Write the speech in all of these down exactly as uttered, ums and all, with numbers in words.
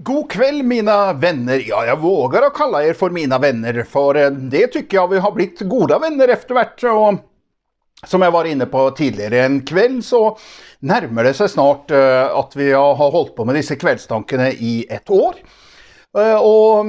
God kväll mina vänner. Ja, jag vågar att kalla er för mina vänner, för det tycker jag vi har blivit goda vänner eftervärt. Och som jag var inne på tidigare en kväll så närmar det sig snart att vi har hållit på med dessa kvällstankene i ett år. Och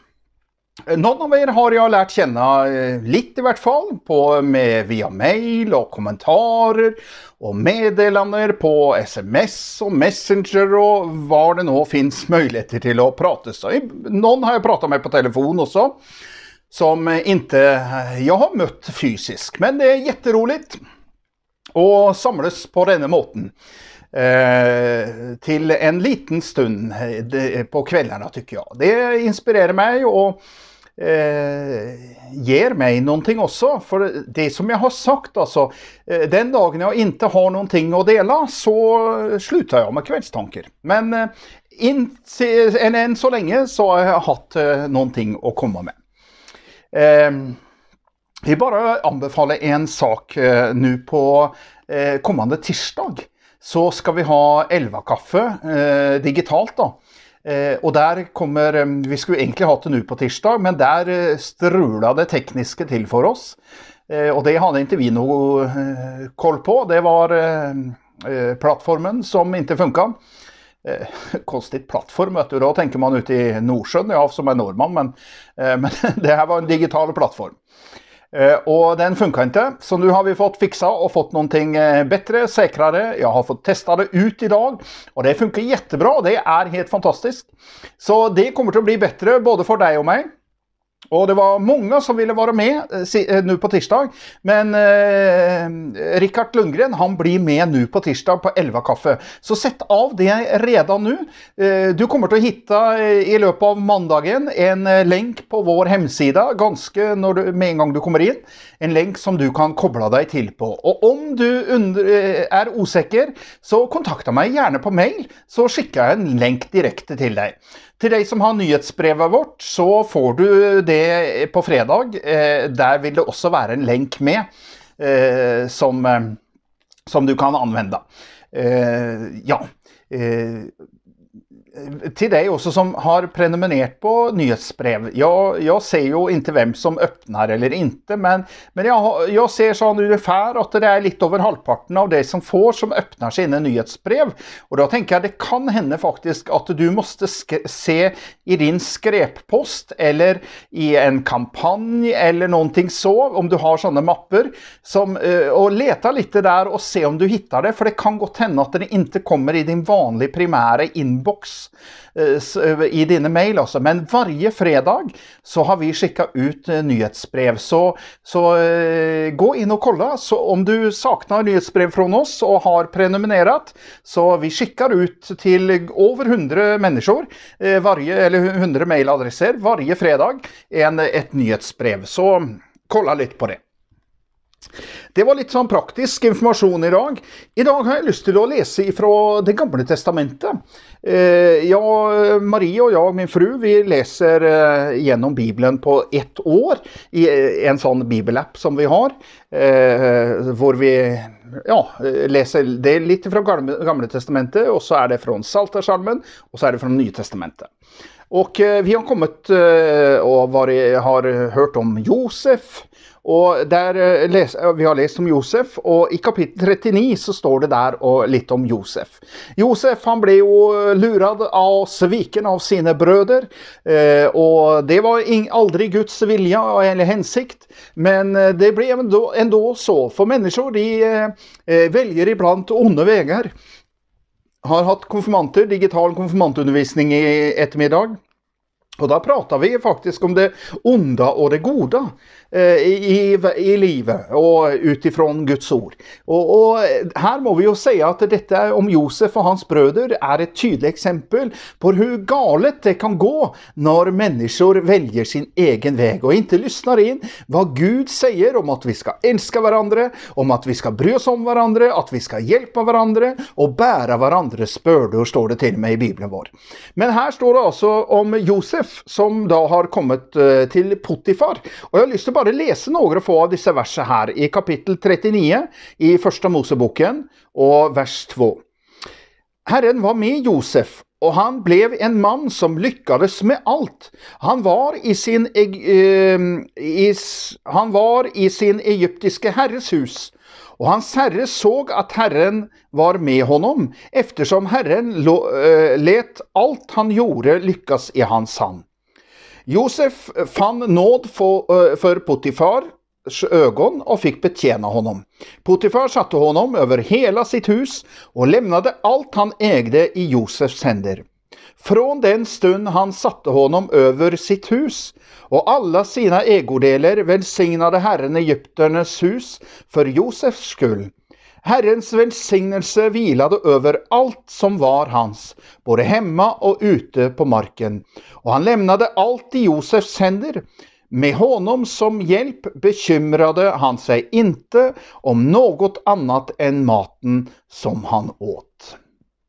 någon av er har jag lärt känna lite i vart fall på med via mail och kommentarer och meddelanden på sms och messenger och var det nå finns möjligheter till att prata. Så någon har jag pratat med på telefon också som inte jag har mött fysiskt, men det är jätteroligt att samlas på denna måten. Eh, till en liten stund på kvällarna tycker jag. Det inspirerar mig och eh, ger mig någonting också. För det som jag har sagt alltså, eh, den dagen jag inte har någonting att dela så slutar jag med kvällstankar. Men eh, in, än, än så länge så har jag haft eh, någonting att komma med. Eh, jag bara anbefaller en sak eh, nu på eh, kommande tisdag. Så ska vi ha elva kaffe eh, digitalt då. Eh, och där kommer, eh, vi skulle egentligen ha det nu på tisdag, men där eh, strulade det tekniska till för oss. Eh, och det hade inte vi någon eh, koll på. Det var eh, eh, plattformen som inte funkar. Eh, konstigt plattform, vet du. Då tänker man ut i Nordsjön, ja, som är norrman, men, eh, men det här var en digital plattform. Uh, och den funkar inte, så nu har vi fått fixa och fått någonting uh, bättre, säkrare. Jag har fått testa det ut idag och det funkar jättebra, det är helt fantastiskt. Så det kommer att bli bättre både för dig och mig. Och det var många som ville vara med eh, nu på tisdag. Men eh, Rickard Lundgren, han blir med nu på tisdag på elva kaffe. Så sätt av det redan nu. Eh, du kommer att hitta eh, i löpet av måndagen en eh, länk på vår hemsida. Ganska när du, med en gång du kommer in. En länk som du kan koppla dig till på. Och om du under, eh, är osäker så kontakta mig gärna på mail. Så skickar jag en länk direkt till dig. Till dig som har nyhetsbrevet vårt så får du det på fredag. Eh, där vill det också vara en länk med eh, som, eh, som du kan använda. Eh, ja, eh, till dig också som har prenumererat på nyhetsbrev. Jag, jag ser ju inte vem som öppnar eller inte, men, men jag, jag ser så ungefär att det är lite över halvparten av det som får som öppnar sina nyhetsbrev. Och då tänker jag det kan hända faktiskt att du måste se i din skräppost eller i en kampanj eller någonting så, om du har sådana mapper som, och leta lite där och se om du hittar det, för det kan gott hända att det inte kommer i din vanliga primära inbox i dina mail också. Men varje fredag så har vi skickat ut nyhetsbrev, så, så eh, gå in och kolla. Så om du saknar nyhetsbrev från oss och har prenumererat, så vi skickar ut till över hundra människor eh, varje, eller hundra mailadresser varje fredag en, ett nyhetsbrev, så kolla lite på det. Det var lite sån praktisk information idag. Idag har jag lust till att läsa ifrån det gamla testamentet. Eh, jag, Marie och jag, min fru, vi läser eh, genom Bibeln på ett år i en sån bibelapp som vi har. Eh, hvor vi ja, läser det är lite från gamla, gamla testamentet, och så är det från Psaltersalmen och så är det från Nya testamentet. Och eh, vi har kommit eh, och var, har hört om Josef. Och där läs, vi har läst om Josef, och i kapitel trettionio så står det där och lite om Josef. Josef, han blev ju lurad och sviken av sina bröder, eh, och det var ing, aldrig Guds vilja eller hänsikt, men det blev ändå, ändå så, för människor de eh, väljer ibland onda vägar. Har haft konfirmanter, digital konfirmantundervisning i eftermiddag. Och då pratar vi faktiskt om det onda och det goda eh, i, i livet och utifrån Guds ord. Och, och här må vi ju säga att detta om Josef och hans bröder är ett tydligt exempel på hur galet det kan gå när människor väljer sin egen väg och inte lyssnar in vad Gud säger om att vi ska älska varandra, om att vi ska bry oss om varandra, att vi ska hjälpa varandra och bära varandras bördor, står det till och med i Bibeln vår. Men här står det alltså om Josef som då har kommit till Potifar. Och jag har lust till bara läsa några få av dessa verser här i kapitel trettionio i första Moseboken och vers två. Herren var med Josef och han blev en man som lyckades med allt. Han var i sin, eh, i, han var i sin egyptiske herres hus. Och hans herre såg att Herren var med honom, eftersom Herren lo, eh, lät allt han gjorde lyckas i hans hand. Josef fann nåd för, för Potifars ögon och fick betjäna honom. Potifar satte honom över hela sitt hus och lämnade allt han ägde i Josefs händer. Från den stund han satte honom över sitt hus och alla sina ägodelar välsignade Herren Egypternas hus för Josefs skull. Herrens välsignelse vilade över allt som var hans, både hemma och ute på marken. Och han lämnade allt i Josefs händer. Med honom som hjälp bekymrade han sig inte om något annat än maten som han åt.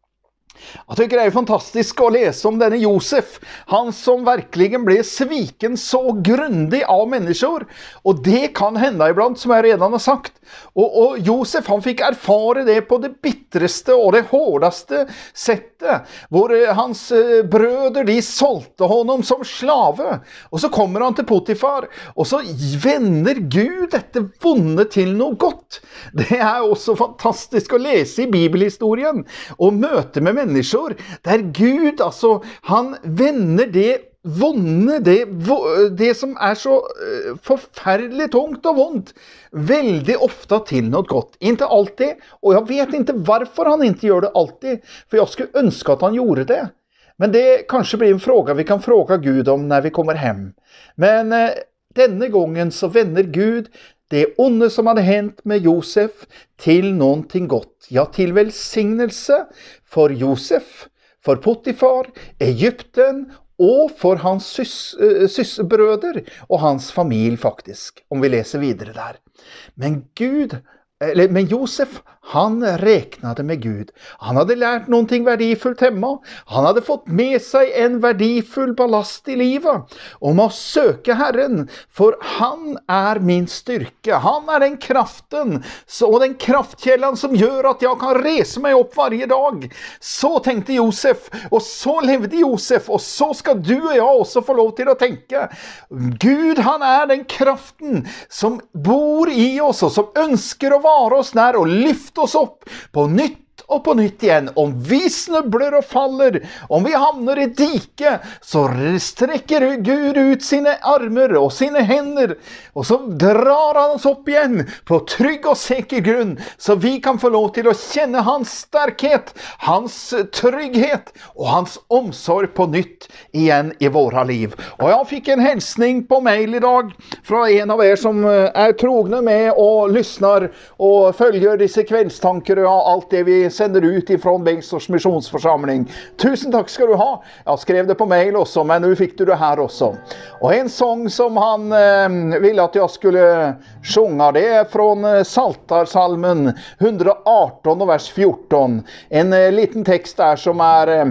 Jag tycker det är fantastiskt att läsa om denne Josef. Han som verkligen blev sviken så grundigt av människor. Och det kan hända ibland, som jag redan har sagt. Och, och Josef han fick erfara det på det bittraste och det hårdaste sättet. Hvor hans bröder de sålde honom som slave. Och så kommer han till Potifar. Och så vänder Gud detta vonde till något gott. Det är också fantastiskt att läsa i bibelhistorien. Och möte med människor. Där Gud, alltså, han vänder det vonde, det, det som är så förfärligt tungt och vondt, väldigt ofta till något gott. Inte alltid, och jag vet inte varför han inte gör det alltid, för jag skulle önska att han gjorde det. Men det kanske blir en fråga vi kan fråga Gud om när vi kommer hem. Men eh, denna gången så vänder Gud det onde som hade hänt med Josef till någonting gott. Ja, till välsignelse för Josef, för Potifar, Egypten och för hans sys, sys, bröder och hans familj faktiskt. Om vi läser vidare där. Men Gud, eller, men Josef, han räknade med Gud. Han hade lärt någonting värdefullt hemma. Han hade fått med sig en värdefull ballast i livet om att söka Herren. För han är min styrka. Han är den kraften och den kraftkällan som gör att jag kan resa mig upp varje dag. Så tänkte Josef, och så levde Josef, och så ska du och jag också få lov till att tänka. Gud, han är den kraften som bor i oss och som önskar att vara oss när och lyfta oss upp på nytt och på nytt igen. Om vi snubblar och faller, om vi hamnar i dike, så sträcker Gud ut sina armar och sina händer och så drar han oss upp igen på trygg och säker grund, så vi kan få lov till att känna hans starkhet, hans trygghet och hans omsorg på nytt igen i våra liv. Och jag fick en hälsning på mail idag från en av er som är trogna med och lyssnar och följer dessa kvällstankar och allt det vi sänder ut ifrån Bengtsfors missionsförsamling. Tusen tack ska du ha. Jag skrev det på mail också, men nu fick du det här också. Och en sång som han eh, ville att jag skulle sjunga, det är från Psaltarpsalmen hundraarton och vers fjorton. En eh, liten text där som är eh,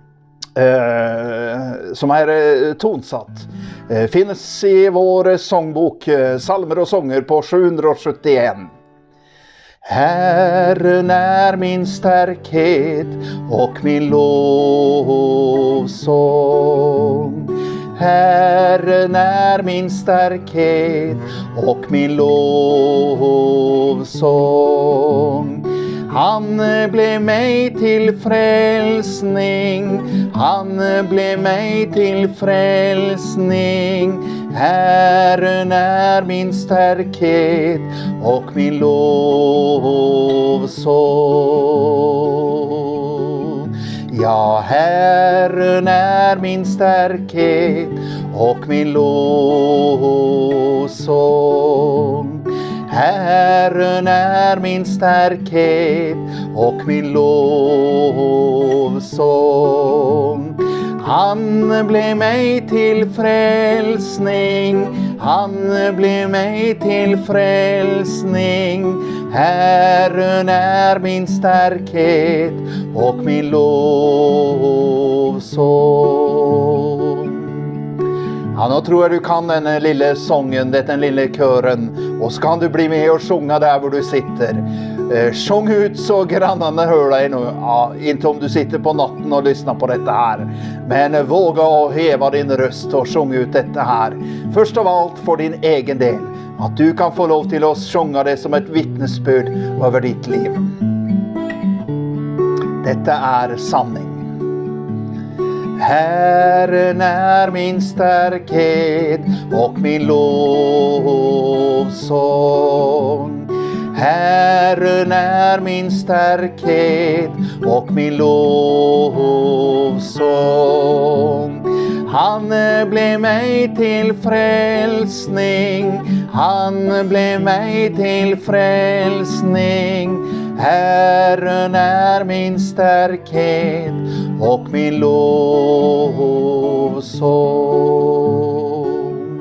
Eh, som är eh, tonsatt. Eh, finns i vår sångbok eh, Salmer och sånger på sjuhundrasjuttioett. Herren är min starkhet och min lovsång. Herren är min starkhet och min lovsång. Han blev mig till frälsning, han blev mig till frälsning. Herren är min starkhet och min lovsång. Ja, Herren är min starkhet och min lovsång. Herren är min starkhet och min lovsång. Han blev mig till frälsning, han blev mig till frälsning. Herren är min starkhet och min lovsång. Ja, nu tror jag du kan den lilla sången, den lilla kören. Och så kan du bli med och sjunga där hvor du sitter. Eh, sjung ut så grannarna hör dig nu. Ja, inte om du sitter på natten och lyssnar på detta här. Men eh, våga och häva din röst och sjung ut detta här. Först av allt för din egen del. Att du kan få lov till att sjunga det som ett vittnesbörd över ditt liv. Detta är sanning. Herren är min stärkhet och min lovsång. Herren är min stärkhet och min lovsång. Han blev mig till frälsning, han blev mig till frälsning. Herren är min stärkhet och min lovsång.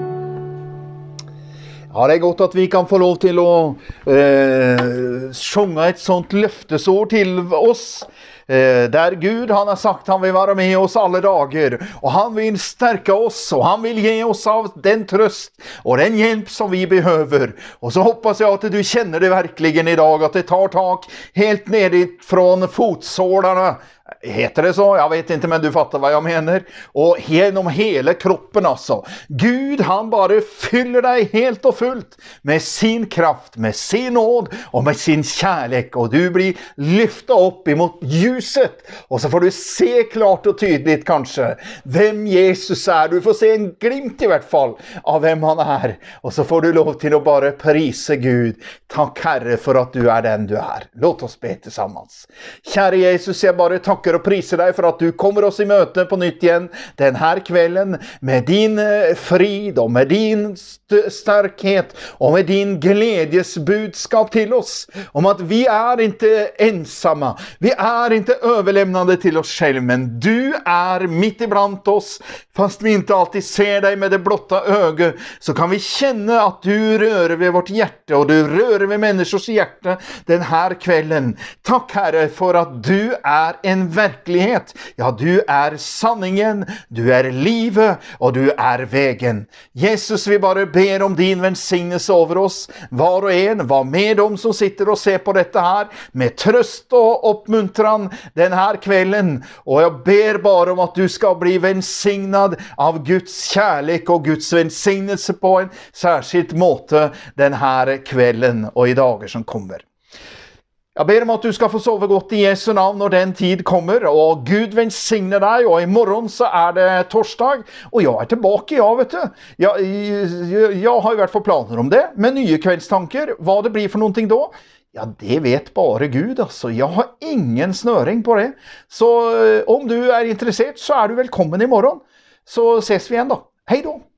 Ja, det är gott att vi kan få lov till att eh, sjunga ett sånt löftesord till oss. Eh, där Gud han har sagt han vill vara med oss alla dagar. Och han vill stärka oss och han vill ge oss av den tröst och den hjälp som vi behöver. Och så hoppas jag att du känner det verkligen idag. Att det tar tag helt ner från fotsålarna. Heter det så? Jag vet inte, men du fattar vad jag menar. Och genom hela kroppen alltså. Gud han bara fyller dig helt och fullt med sin kraft, med sin nåd och med sin kärlek. Och du blir lyfta upp emot ljuset. Och så får du se klart och tydligt kanske vem Jesus är. Du får se en glimt i vart fall av vem han är. Och så får du lov till att bara prisa Gud. Tack Herre för att du är den du är. Låt oss be tillsammans. Kära Jesus, jag bara tackar och prisar dig för att du kommer oss i möte på nytt igen den här kvällen med din frid och med din starkhet och med din glädjesbudskap till oss om att vi är inte ensamma, vi är inte överlämnade till oss själva, men du är mitt ibland oss. Fast vi inte alltid ser dig med det blotta ögat så kan vi känna att du rör vid vårt hjärta och du rör vid människors hjärta den här kvällen. Tack Herre för att du är en verklighet. Ja, du är sanningen, du är livet och du är vägen. Jesus, vi bara ber om din välsignelse över oss. Var och en, var med dem som sitter och ser på detta här med tröst och uppmuntran den här kvällen. Och jag ber bara om att du ska bli välsignad av Guds kärlek och Guds välsignelse på en särskilt måte den här kvällen och i dagar som kommer. Jag ber om att du ska få sova gott i Jesu namn när den tid kommer. Och Gud välsignar dig. Och imorgon så är det torsdag. Och jag är tillbaka, jag vet du. Jag, jag, jag har ju varit för planer om det. Med nya kvällstankar. Vad det blir för någonting då? Ja, det vet bara Gud alltså. Jag har ingen snöring på det. Så om du är intresserad så är du välkommen imorgon. Så ses vi igen då. Hej då!